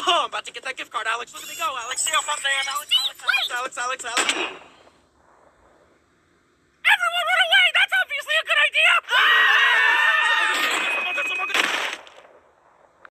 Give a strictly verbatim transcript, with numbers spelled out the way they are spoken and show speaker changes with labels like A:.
A: Oh, I'm about to get that gift card, Alex. Look at me go, Alex. See how fun I am, Alex, Alex, Alex, Alex, Alex, Alex, Alex.